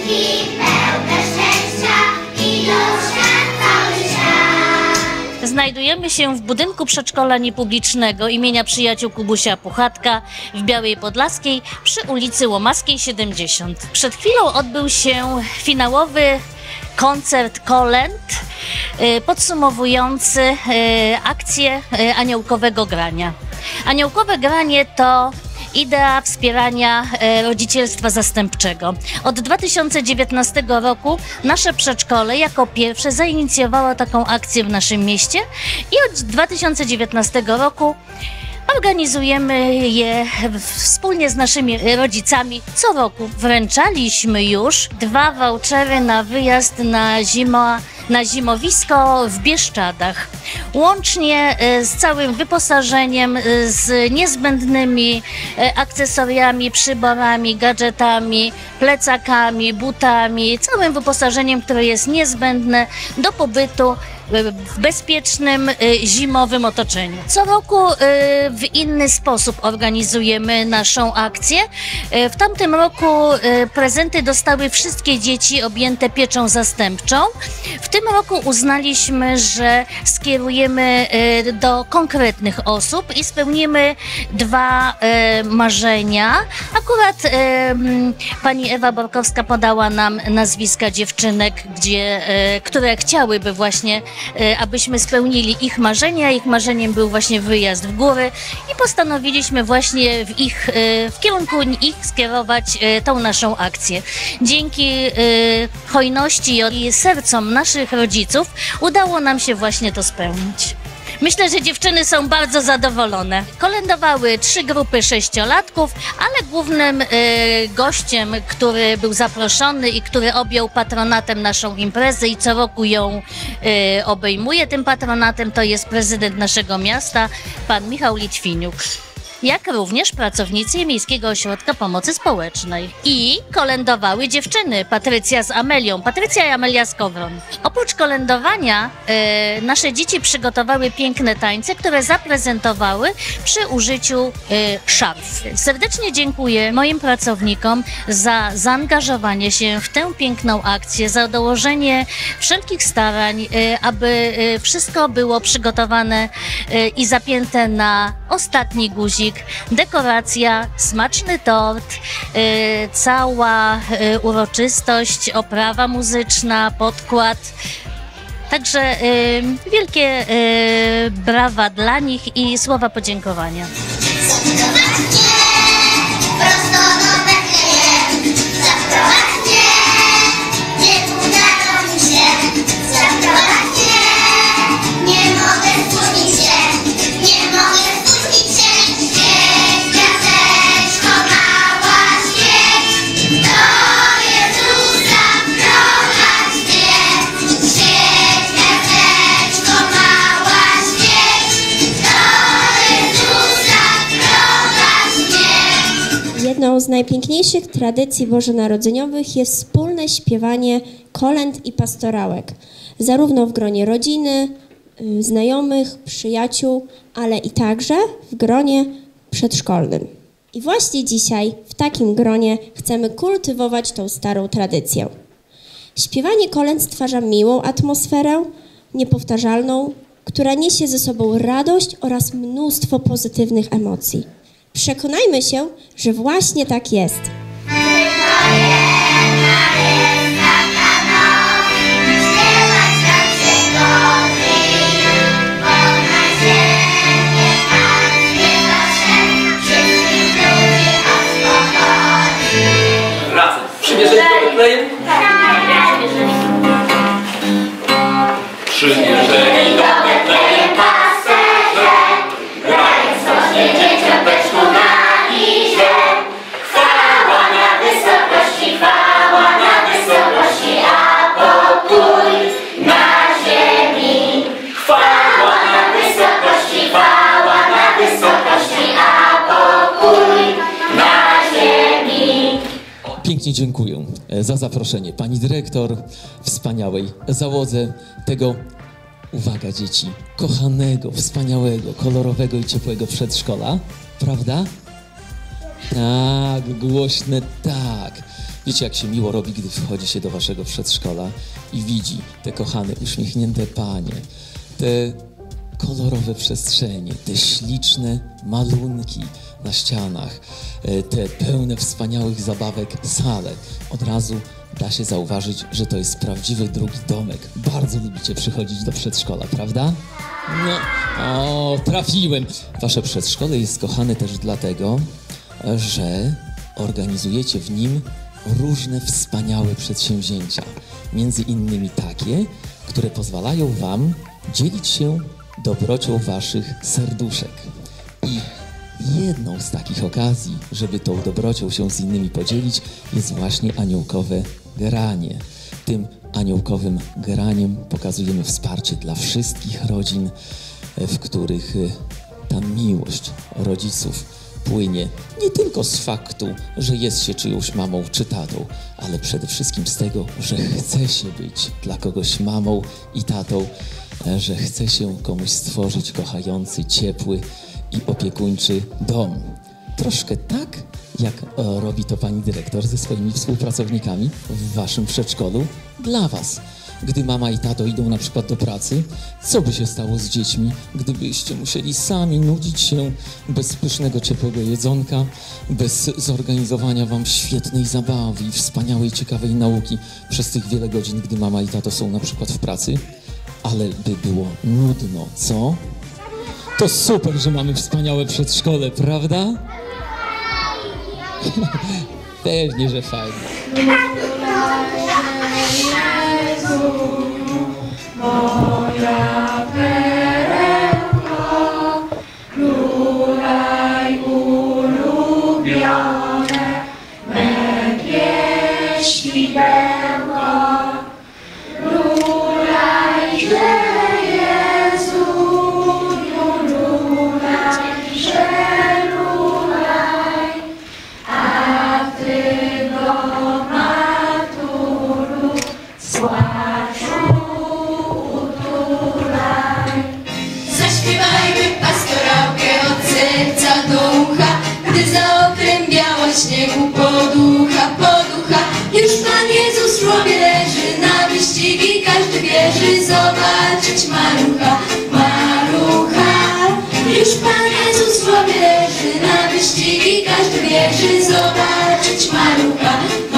i pełne szczęścia i duszy cały świat. Znajdujemy się w budynku przedszkola niepublicznego imienia Przyjaciół Kubusia Puchatka w Białej Podlaskiej przy ulicy Łomaskiej 70. Przed chwilą odbył się finałowy koncert kolęd podsumowujący akcję aniołkowego grania. Aniołkowe granie to idea wspierania rodzicielstwa zastępczego. Od 2019 roku nasze przedszkole jako pierwsze zainicjowało taką akcję w naszym mieście i od 2019 roku organizujemy je wspólnie z naszymi rodzicami. Co roku wręczaliśmy już 2 vouchery na wyjazd na zimowisko w Bieszczadach. Łącznie z całym wyposażeniem, z niezbędnymi akcesoriami, przyborami, gadżetami, plecakami, butami, całym wyposażeniem, które jest niezbędne do pobytu w bezpiecznym, zimowym otoczeniu. Co roku w inny sposób organizujemy naszą akcję. W tamtym roku prezenty dostały wszystkie dzieci objęte pieczą zastępczą. W tym roku uznaliśmy, że skierujemy do konkretnych osób i spełnimy 2 marzenia. Akurat pani Ewa Borkowska podała nam nazwiska dziewczynek, które chciałyby właśnie, abyśmy spełnili ich marzenia. Ich marzeniem był właśnie wyjazd w góry i postanowiliśmy właśnie w kierunku ich skierować tą naszą akcję. Dzięki hojności i sercom naszych rodziców udało nam się właśnie to spełnić. Myślę, że dziewczyny są bardzo zadowolone. Kolędowały 3 grupy 6-latków, ale głównym gościem, który był zaproszony i który objął patronatem naszą imprezę i co roku ją obejmuje tym patronatem, to jest prezydent naszego miasta, pan Michał Litwiniuk. Jak również pracownicy Miejskiego Ośrodka Pomocy Społecznej. I kolędowały dziewczyny, Patrycja z Amelią, Patrycja i Amelia z Kowron. Oprócz kolędowania nasze dzieci przygotowały piękne tańce, które zaprezentowały przy użyciu szarf. Serdecznie dziękuję moim pracownikom za zaangażowanie się w tę piękną akcję, za dołożenie wszelkich starań, aby wszystko było przygotowane i zapięte na ostatni guzik. Dekoracja, smaczny tort, cała uroczystość, oprawa muzyczna, podkład. Także wielkie brawa dla nich i słowa podziękowania. Jedną z najpiękniejszych tradycji bożonarodzeniowych jest wspólne śpiewanie kolęd i pastorałek, zarówno w gronie rodziny, znajomych, przyjaciół, ale i także w gronie przedszkolnym. I właśnie dzisiaj w takim gronie chcemy kultywować tą starą tradycję. Śpiewanie kolęd stwarza miłą atmosferę, niepowtarzalną, która niesie ze sobą radość oraz mnóstwo pozytywnych emocji. Przekonajmy się, że właśnie tak jest. Razem. Przymierzenie do Betlejem? Tak. Przymierzenie do Betlejem pasterze, grając rośnie dzieciąteczku na liże. Chwała na wysokości, a pokój na ziemi. Chwała na wysokości, a pokój na ziemi. Pięknie dziękuję za zaproszenie pani dyrektor, wspaniałej załodze tego, uwaga dzieci, kochanego, wspaniałego, kolorowego i ciepłego przedszkola, prawda? Tak, głośne tak. Wiecie, jak się miło robi, gdy wchodzi się do waszego przedszkola i widzi te kochane, uśmiechnięte panie, te kolorowe przestrzenie, te śliczne malunki na ścianach, te pełne wspaniałych zabawek sale. Od razu da się zauważyć, że to jest prawdziwy drugi domek. Bardzo lubicie przychodzić do przedszkola, prawda? No, o, trafiłem. Wasze przedszkole jest kochane też dlatego, że organizujecie w nim różne wspaniałe przedsięwzięcia. Między innymi takie, które pozwalają wam dzielić się dobrocią waszych serduszek. I jedną z takich okazji, żeby tą dobrocią się z innymi podzielić, jest właśnie aniołkowe granie. Tym aniołkowym graniem pokazujemy wsparcie dla wszystkich rodzin, w których ta miłość rodziców płynie nie tylko z faktu, że jest się czyjąś mamą czy tatą, ale przede wszystkim z tego, że chce się być dla kogoś mamą i tatą, że chce się komuś stworzyć kochający, ciepły i opiekuńczy dom. Troszkę tak, jak robi to pani dyrektor ze swoimi współpracownikami w waszym przedszkolu dla was. Gdy mama i tato idą na przykład do pracy, co by się stało z dziećmi, gdybyście musieli sami nudzić się bez pysznego, ciepłego jedzonka, bez zorganizowania wam świetnej zabawy i wspaniałej, ciekawej nauki przez tych wiele godzin, gdy mama i tato są na przykład w pracy? Ale by było nudno, co? To super, że mamy wspaniałe przedszkole, prawda? Pewnie, że fajnie. Moja perełko, królaj ulubione, me pieśni pełno. Królaj, że Jezuniu, królaj, że królaj, a Ty go matulu słaczu. Zaśpiewajmy pastorałkę od serca do ucha, gdy za oknem biała śniegu poducha. Już Pan Jezus w żłobie leży, na wyścigi każdy bierze, zobaczyć malucha. Już Pan Jezus w żłobie leży, na wyścigi każdy bierze, zobaczyć malucha.